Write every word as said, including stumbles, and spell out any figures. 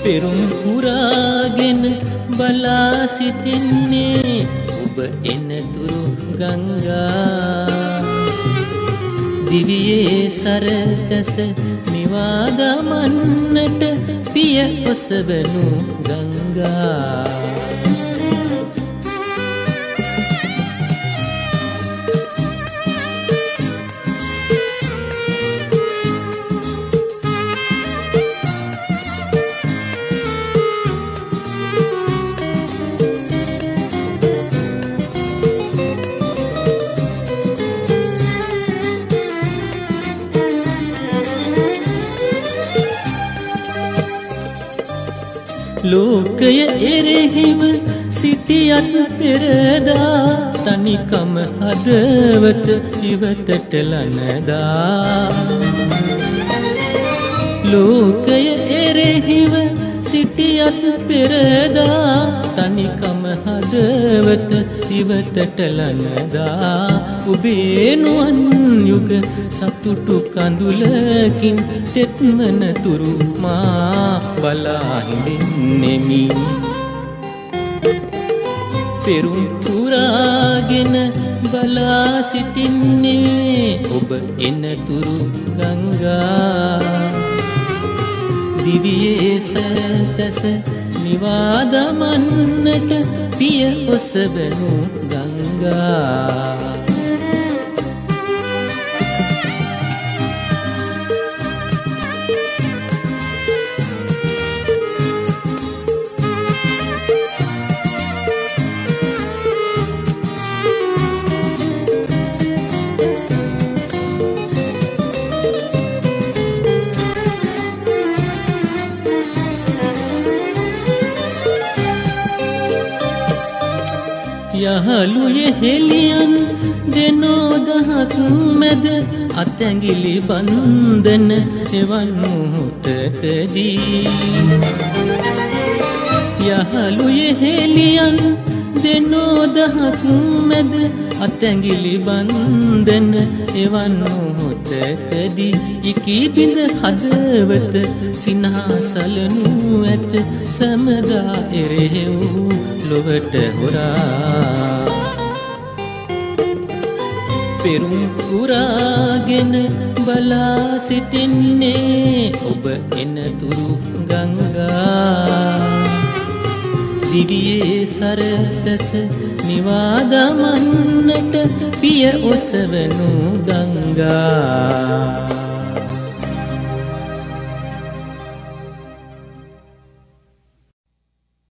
පෙරුම් පුරාගෙන බලා සිටින්නේ ඔබ එනතුරු ගංගා දිවියේ සරතස නිවා දමන්නට පිය ඔසවනු ගංගා ලෝකය එරෙහිව සිටියත් පෙරදා තනිකම හදවත ඉවතට ලනදා ලෝකය එරෙහිව සිටියත් පෙරදා තනිකම හදවත ඉවතට ලනදා ඔබේ නුවන් යුග සතුටු කඳුලකින් තෙත්මන තුරු මා බලා හිඳින්නෙමි පෙරුම් පුරාගෙන බලා සිටින්නේ ඔබ එනතුරු ගංගා දිවියේ සතස නිවා දමන්නට පිය ඔසවනු ගංගා යහළුයේ හෙලියන් දෙනෝ දහක් මැද අතැඟිලි බන්ධන එවන් මොහොතකදී යහළුයේ හෙලියන් දෙනෝ දහක් මැද අතැඟිලි බන්ධන එවන් මොහොතකදී ඉකී බිඳ හදවත සිනහසලනු ඇත සමදා එරෙහෙව් ලොවට හොරා පෙරුම් පුරාගෙන බලා සිටින්නේ ඔබ එනතුරු ගංගා දිවියේ සරතස නිවා දමන්නට පිය ඔසවනු ගංගා